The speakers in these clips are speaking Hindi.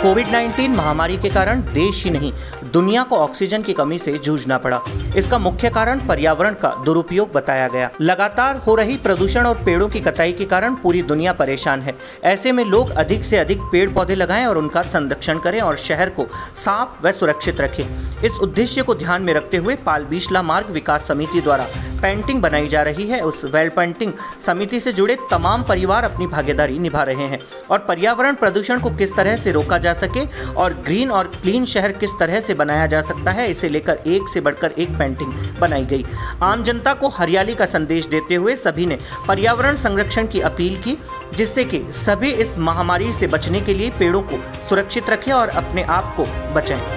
कोविड-19 महामारी के कारण देश ही नहीं, दुनिया को ऑक्सीजन की कमी से जूझना पड़ा। इसका मुख्य कारण पर्यावरण का दुरुपयोग बताया गया। लगातार हो रही प्रदूषण और पेड़ों की कटाई के कारण पूरी दुनिया परेशान है। ऐसे में लोग अधिक से अधिक पेड़ पौधे लगाएं और उनका संरक्षण करें और शहर को साफ व सुरक्षित रखें। इस उद्देश्य को ध्यान में रखते हुए पाल-बीसला मार्ग विकास समिति द्वारा पेंटिंग बनाई जा रही है। उस वेल पेंटिंग समिति से जुड़े तमाम परिवार अपनी भागीदारी निभा रहे हैं और पर्यावरण प्रदूषण को किस तरह से रोका जा सके और ग्रीन और क्लीन शहर किस तरह से बनाया जा सकता है, इसे लेकर एक से बढ़कर एक पेंटिंग बनाई गई। आम जनता को हरियाली का संदेश देते हुए सभी ने पर्यावरण संरक्षण की अपील की, जिससे कि सभी इस महामारी से बचने के लिए पेड़ों को सुरक्षित रखें और अपने आप को बचाएं।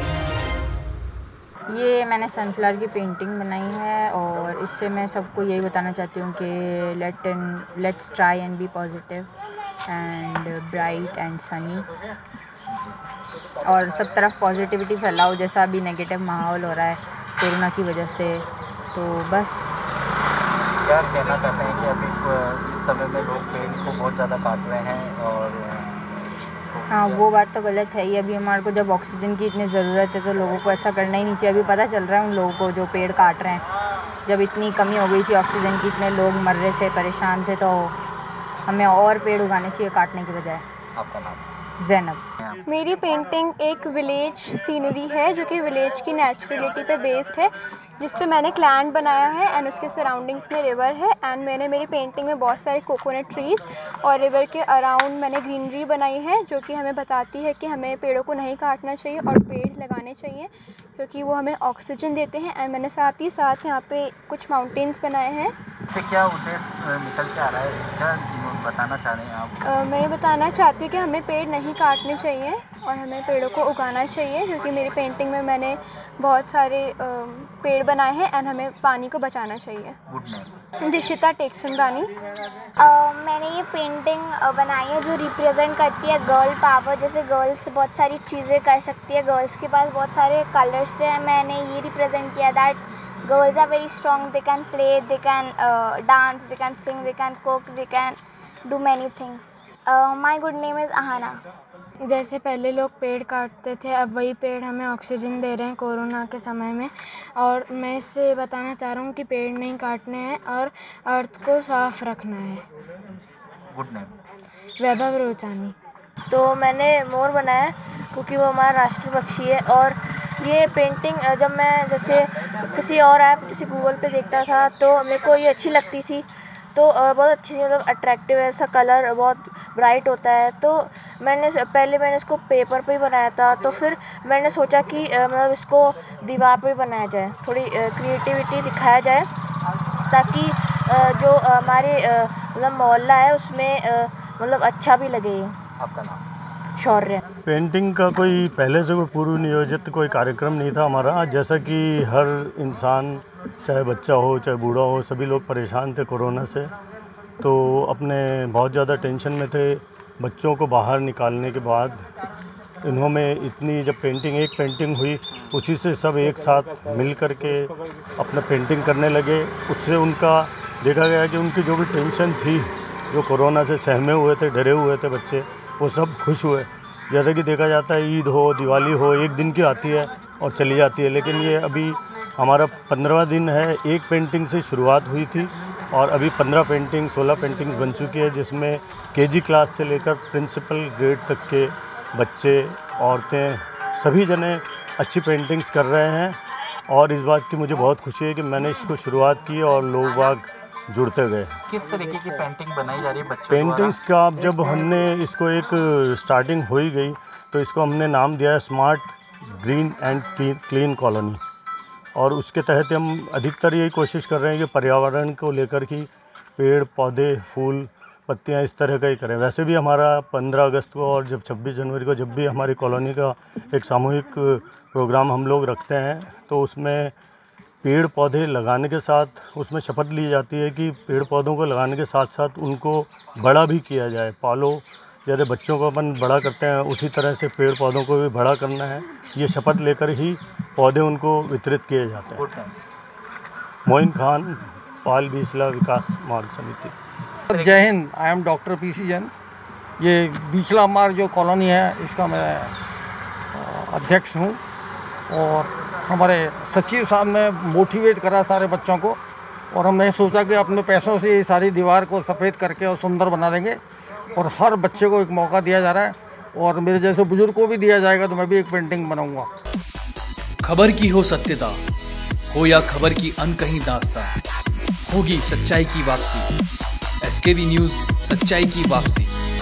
ये मैंने सनफ्लावर की पेंटिंग बनाई है और इससे मैं सबको यही बताना चाहती हूँ कि let's try and be positive and bright and sunny, और सब तरफ पॉजिटिविटी फैलाओ। जैसा अभी नेगेटिव माहौल हो रहा है कोरोना की वजह से, तो बस क्या कहना चाहते हैं कि अभी इस समय में लोग पेड़ को बहुत ज़्यादा काट रहे हैं और हाँ, वो बात तो गलत है ही। अभी हमारे को जब ऑक्सीजन की इतनी ज़रूरत है तो लोगों को ऐसा करना ही नहीं चाहिए। अभी पता चल रहा है उन लोगों को जो पेड़ काट रहे हैं। जब इतनी कमी हो गई थी ऑक्सीजन की, इतने लोग मर रहे थे, परेशान थे, तो हमें और पेड़ उगाने चाहिए काटने के बजाय। आपका नाम? ज़ैनब। मेरी पेंटिंग एक विलेज सीनरी है जो कि विलेज की नेचुरलिटी पे बेस्ड है, जिस पे मैंने क्लैंड बनाया है एंड उसके सराउंडिंग्स में रिवर है। एंड मैंने मेरी पेंटिंग में बहुत सारे कोकोनट ट्रीज़ और रिवर के अराउंड मैंने ग्रीनरी बनाई है, जो कि हमें बताती है कि हमें पेड़ों को नहीं काटना चाहिए और पेड़ लगाने चाहिए, क्योंकि वो हमें ऑक्सीजन देते हैं। एंड मैंने साथ ही साथ यहाँ पे कुछ माउंटेन्स बनाए हैं। इससे क्या उद्देश्य निकल के आ रहा है, क्या बताना चाह रहे हैं आप? मैं ये बताना चाहती हूँ कि हमें पेड़ नहीं काटने चाहिए और हमें पेड़ों को उगाना चाहिए, क्योंकि मेरी पेंटिंग में मैंने बहुत सारे पेड़ बनाए हैं एंड हमें पानी को बचाना चाहिए। Good name? दिशिता टेक्सनदानी। मैंने ये पेंटिंग बनाई है जो रिप्रेजेंट करती है गर्ल पावर। जैसे गर्ल्स बहुत सारी चीज़ें कर सकती है, गर्ल्स के पास बहुत सारे कलर्स हैं। मैंने ये रिप्रेजेंट किया that girls are very strong, they can play, they can dance, they can sing, they can cook, they can do many things. My good name is Ahana. जैसे पहले लोग पेड़ काटते थे, अब वही पेड़ हमें ऑक्सीजन दे रहे हैं कोरोना के समय में। और मैं इससे बताना चाह रहा हूँ कि पेड़ नहीं काटने हैं और अर्थ को साफ रखना है। Good name? वैभव रोचानी। तो मैंने मोर बनाया क्योंकि वो हमारा राष्ट्रीय पक्षी है। और ये पेंटिंग जब मैं जैसे किसी और ऐप जैसे गूगल पे देखता था तो मेरे को ये अच्छी लगती थी, तो बहुत अच्छी मतलब अट्रैक्टिव है, इसका कलर बहुत ब्राइट होता है। तो पहले मैंने इसको पेपर पे ही बनाया था, तो फिर मैंने सोचा कि मतलब इसको दीवार पे बनाया जाए, थोड़ी क्रिएटिविटी दिखाया जाए, ताकि जो हमारे मतलब मोहल्ला है उसमें मतलब अच्छा भी लगे। आपका नाम? शौर्य। पेंटिंग का कोई पहले से कोई पूर्व नियोजित कोई कार्यक्रम नहीं था हमारा। जैसा कि हर इंसान, चाहे बच्चा हो चाहे बूढ़ा हो, सभी लोग परेशान थे कोरोना से, तो अपने बहुत ज़्यादा टेंशन में थे। बच्चों को बाहर निकालने के बाद इन्होंने इतनी जब एक पेंटिंग हुई, उसी से सब एक साथ मिल कर के अपना पेंटिंग करने लगे। उससे उनका देखा गया कि उनकी जो भी टेंशन थी, जो कोरोना से सहमे हुए थे, डरे हुए थे बच्चे, वो सब खुश हुए। जैसे कि देखा जाता है ईद हो, दिवाली हो, एक दिन की आती है और चली जाती है, लेकिन ये अभी हमारा 15वां दिन है। एक पेंटिंग से शुरुआत हुई थी और अभी 16 पेंटिंग्स बन चुकी है, जिसमें केजी क्लास से लेकर प्रिंसिपल ग्रेड तक के बच्चे, औरतें, सभी जने अच्छी पेंटिंग्स कर रहे हैं। और इस बात की मुझे बहुत खुशी है कि मैंने इसको शुरुआत की और लोग बाग जुड़ते गए। किस तरीके की पेंटिंग बनाई जा रही है बच्चों पेंटिंग्स का जब हमने इसको एक स्टार्टिंग हो ही गई तो इसको हमने नाम दिया है smart green and clean colony. और उसके तहत हम अधिकतर यही कोशिश कर रहे हैं कि पर्यावरण को लेकर कि पेड़ पौधे, फूल, पत्तियां इस तरह का ही करें। वैसे भी हमारा 15 अगस्त को और जब 26 जनवरी को जब भी हमारी कॉलोनी का एक सामूहिक प्रोग्राम हम लोग रखते हैं, तो उसमें पेड़ पौधे लगाने के साथ उसमें शपथ ली जाती है कि पेड़ पौधों को लगाने के साथ साथ उनको बड़ा भी किया जाए, पालो। जैसे बच्चों को अपन बड़ा करते हैं, उसी तरह से पेड़ पौधों को भी बड़ा करना है। ये शपथ लेकर ही पौधे उनको वितरित किए जाते हैं। मोइन खान, पाल-बीसला विकास मार्ग समिति। जय हिंद। I am doctor PC Jain. ये बीसला मार्ग जो कॉलोनी है, इसका मैं अध्यक्ष हूँ और हमारे सचिव साहब ने मोटिवेट करा सारे बच्चों को और हमने सोचा कि अपने पैसों से ये सारी दीवार को सफ़ेद करके और सुंदर बना देंगे और हर बच्चे को एक मौका दिया जा रहा है और मेरे जैसे बुजुर्ग को भी दिया जाएगा तो मैं भी एक पेंटिंग बनाऊंगा। खबर की हो सत्यता हो या खबर की अनकही दास्तां, होगी सच्चाई की वापसी। SKV न्यूज़, सच्चाई की वापसी।